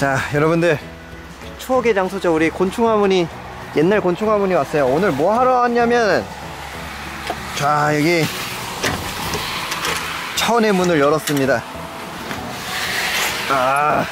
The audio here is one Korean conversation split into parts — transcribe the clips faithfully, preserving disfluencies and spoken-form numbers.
자, 여러분들 추억의 장소죠. 우리 곤충화문이, 옛날 곤충화문이 왔어요. 오늘 뭐 하러 왔냐면, 자, 여기 차원의 문을 열었습니다. 아,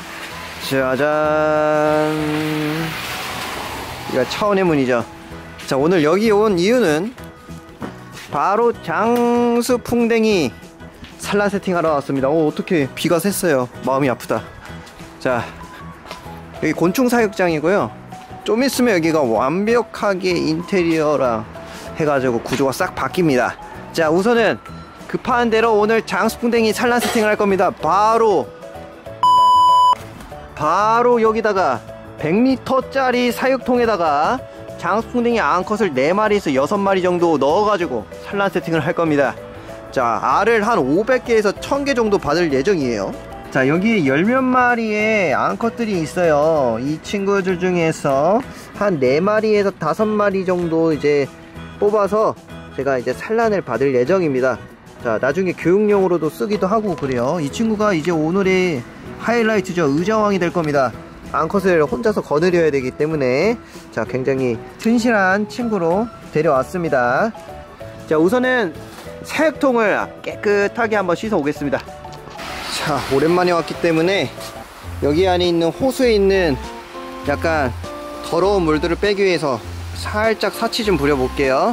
짜잔. 이거 차원의 문이죠. 자, 오늘 여기 온 이유는 바로 장수풍뎅이 산란 세팅하러 왔습니다. 오, 어떡해, 비가 샜어요. 마음이 아프다. 자, 여기 곤충 사육장이고요. 좀 있으면 여기가 완벽하게 인테리어랑 해가지고 구조가 싹 바뀝니다. 자, 우선은 급한 대로 오늘 장수풍뎅이 산란 세팅을 할 겁니다. 바로 바로 여기다가 백 리터짜리 사육통에다가 장수풍뎅이 암컷을 네 마리에서 여섯 마리 정도 넣어가지고 산란 세팅을 할 겁니다. 자, 알을 한 오백 개에서 천 개 정도 받을 예정이에요. 자, 여기 열 몇 마리의 암컷들이 있어요. 이 친구들 중에서 한 네 마리에서 다섯 마리 정도 이제 뽑아서 제가 이제 산란을 받을 예정입니다. 자, 나중에 교육용으로도 쓰기도 하고 그래요. 이 친구가 이제 오늘의 하이라이트죠. 의자왕이 될 겁니다. 암컷을 혼자서 거느려야 되기 때문에, 자, 굉장히 튼실한 친구로 데려왔습니다. 자, 우선은 사육통을 깨끗하게 한번 씻어 오겠습니다. 자, 오랜만에 왔기 때문에 여기 안에 있는 호수에 있는 약간 더러운 물들을 빼기 위해서 살짝 사치 좀 부려볼게요.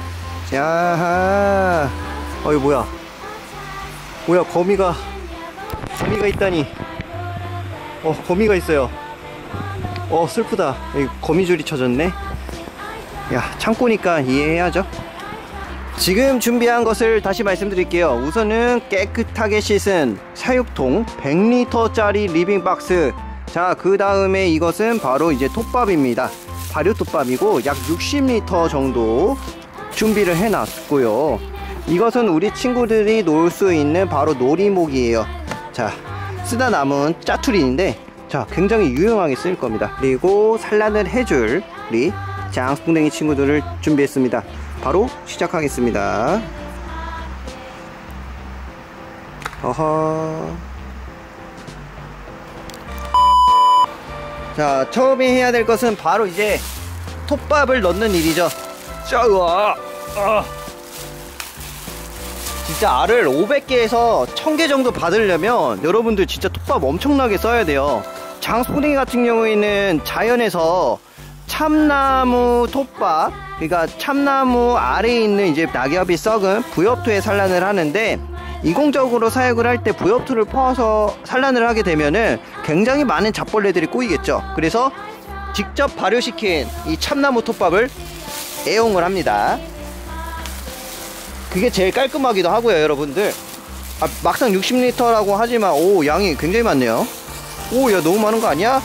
자, 어이 뭐야 뭐야 거미가 거미가 있다니. 어, 거미가 있어요. 어, 슬프다. 여기 거미줄이 쳐졌네. 야, 창고니까 이해해야죠. 지금 준비한 것을 다시 말씀드릴게요. 우선은 깨끗하게 씻은 사육통 백 리터짜리 리빙박스. 자, 그 다음에 이것은 바로 이제 톱밥입니다. 발효톱밥이고 약 육십 리터 정도 준비를 해놨고요. 이것은 우리 친구들이 놀 수 있는 바로 놀이목이에요. 자, 쓰다 남은 짜투리인데, 자, 굉장히 유용하게 쓰일 겁니다. 그리고 산란을 해줄 우리 장수풍뎅이 친구들을 준비했습니다. 바로 시작하겠습니다. 어허. 자, 처음에 해야 될 것은 바로 이제 톱밥을 넣는 일이죠. 자, 우와. 아. 진짜 알을 오백 개에서 천 개 정도 받으려면 여러분들 진짜 톱밥 엄청나게 써야 돼요. 장수풍뎅이 같은 경우에는 자연에서 참나무 톱밥, 그러니까 참나무 아래에 있는 이제 낙엽이 썩은 부엽토에 산란을 하는데, 인공적으로 사육을 할 때 부엽토를 퍼서 산란을 하게 되면은 굉장히 많은 잡벌레들이 꼬이겠죠. 그래서 직접 발효시킨 이 참나무 톱밥을 애용을 합니다. 그게 제일 깔끔하기도 하고요, 여러분들. 아, 막상 육십 리터라고 하지만 오, 양이 굉장히 많네요. 오, 야, 너무 많은 거 아니야?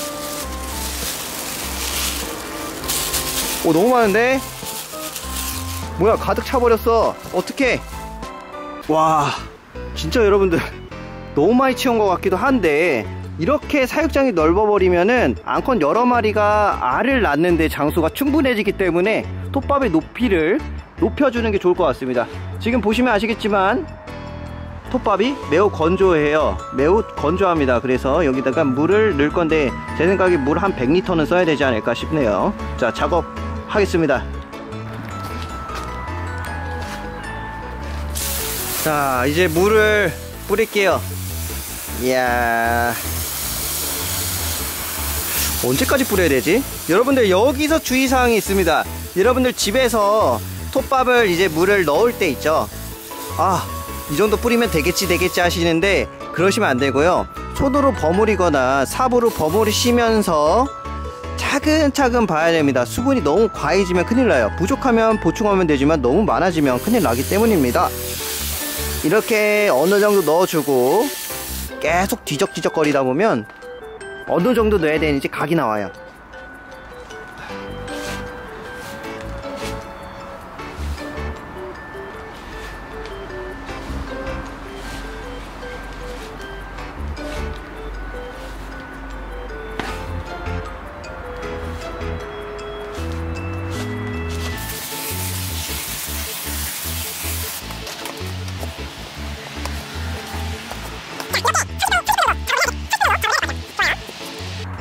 오, 너무 많은데? 뭐야, 가득 차버렸어. 어떡해. 와, 진짜 여러분들 너무 많이 치운 것 같기도 한데, 이렇게 사육장이 넓어버리면은 암컷 여러 마리가 알을 낳는데 장수가 충분해지기 때문에 톱밥의 높이를 높여주는 게 좋을 것 같습니다. 지금 보시면 아시겠지만 톱밥이 매우 건조해요. 매우 건조합니다. 그래서 여기다가 물을 넣을 건데 제 생각에 물 한 백 리터는 써야 되지 않을까 싶네요. 자, 작업하겠습니다. 자, 이제 물을 뿌릴게요. 이야, 언제까지 뿌려야 되지? 여러분들, 여기서 주의사항이 있습니다. 여러분들 집에서 톱밥을 이제 물을 넣을 때 있죠. 아, 이 정도 뿌리면 되겠지 되겠지 하시는데 그러시면 안 되고요. 손으로 버무리거나 삽으로 버무리시면서 차근차근 봐야 됩니다. 수분이 너무 과해지면 큰일 나요. 부족하면 보충하면 되지만 너무 많아지면 큰일 나기 때문입니다. 이렇게 어느 정도 넣어주고 계속 뒤적뒤적 거리다 보면 어느 정도 넣어야 되는지 각이 나와요.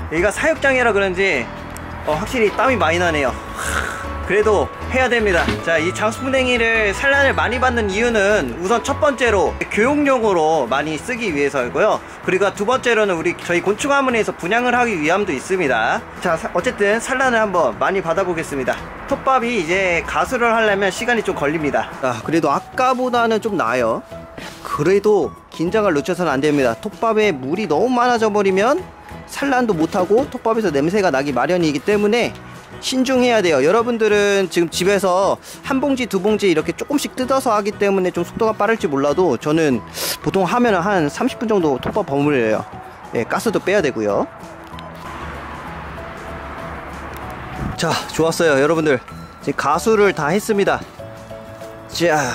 여기가 사육장이라 그런지 어, 확실히 땀이 많이 나네요. 그래도 해야 됩니다. 자, 이 장수풍뎅이를 산란을 많이 받는 이유는 우선 첫 번째로 교육용으로 많이 쓰기 위해서이고요. 그리고 두 번째로는 우리 저희 곤충화문에서 분양을 하기 위함도 있습니다. 자, 어쨌든 산란을 한번 많이 받아보겠습니다. 톱밥이 이제 가수를 하려면 시간이 좀 걸립니다. 아, 그래도 아까보다는 좀 나아요. 그래도 긴장을 놓쳐서는 안 됩니다. 톱밥에 물이 너무 많아져 버리면 산란도 못하고 톱밥에서 냄새가 나기 마련이기 때문에 신중해야 돼요. 여러분들은 지금 집에서 한 봉지 두 봉지 이렇게 조금씩 뜯어서 하기 때문에 좀 속도가 빠를지 몰라도 저는 보통 하면 한 삼십 분 정도 톱밥 버무려요. 예, 가스도 빼야 되고요. 자, 좋았어요. 여러분들 지금 가수를 다 했습니다. 자,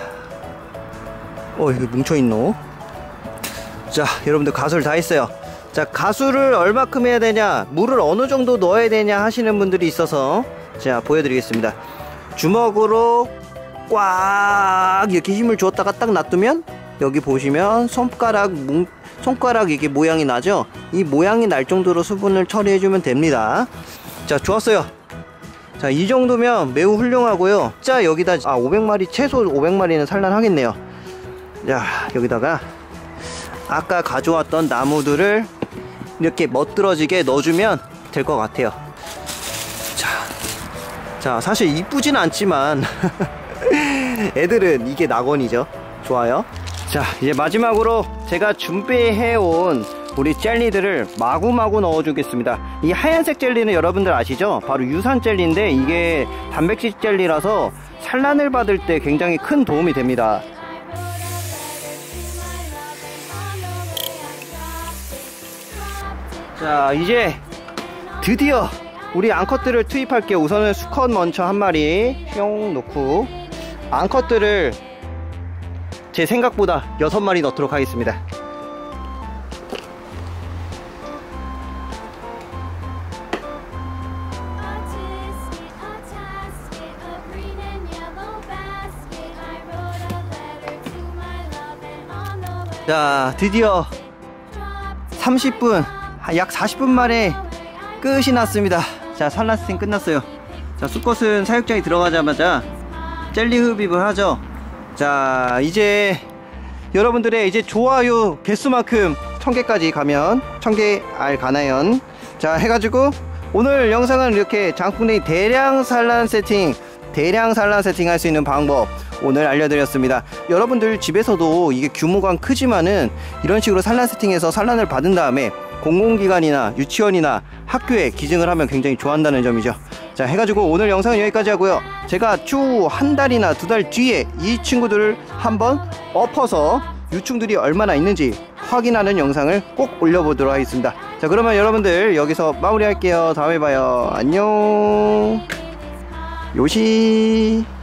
어, 이거 뭉쳐있노? 자, 여러분들 가수를 다 했어요. 자, 가수를 얼마큼 해야 되냐, 물을 어느 정도 넣어야 되냐 하시는 분들이 있어서 자, 보여드리겠습니다. 주먹으로 꽉 이렇게 힘을 주었다가 딱 놔두면 여기 보시면 손가락 뭉, 손가락 이게 모양이 나죠. 이 모양이 날 정도로 수분을 처리해주면 됩니다. 자, 좋았어요. 자, 이 정도면 매우 훌륭하고요. 자, 여기다 아 오백 마리, 최소 오백 마리는 산란하겠네요. 자, 여기다가 아까 가져왔던 나무들을 이렇게 멋들어지게 넣어주면 될 것 같아요. 자, 자, 사실 이쁘진 않지만 애들은 이게 낙원이죠. 좋아요. 자, 이제 마지막으로 제가 준비해온 우리 젤리들을 마구마구 넣어주겠습니다. 이 하얀색 젤리는 여러분들 아시죠? 바로 유산 젤리인데 이게 단백질 젤리라서 산란을 받을 때 굉장히 큰 도움이 됩니다. 자, 이제 드디어 우리 앙컷들을 투입할게요. 우선은 수컷 먼저 한 마리 뿅 놓고 앙컷들을 제 생각보다 여섯 마리 넣도록 하겠습니다. 자, 드디어 삼십 분, 약 사십 분 만에 끝이 났습니다. 자, 산란 세팅 끝났어요. 자, 수컷은 사육장에 들어가자마자 젤리 흡입을 하죠. 자, 이제 여러분들의 이제 좋아요 개수만큼 천 개까지 가면 천 개 알 가나연. 자, 해가지고 오늘 영상은 이렇게 장풍뎅이 대량 산란 세팅, 대량 산란 세팅 할 수 있는 방법 오늘 알려드렸습니다. 여러분들 집에서도 이게 규모가 크지만은 이런 식으로 산란 세팅해서 산란을 받은 다음에 공공기관이나 유치원이나 학교에 기증을 하면 굉장히 좋아한다는 점이죠. 자, 해가지고 오늘 영상은 여기까지 하고요. 제가 주 한 달이나 두 달 뒤에 이 친구들을 한번 엎어서 유충들이 얼마나 있는지 확인하는 영상을 꼭 올려보도록 하겠습니다. 자, 그러면 여러분들 여기서 마무리할게요. 다음에 봐요. 안녕. 요시.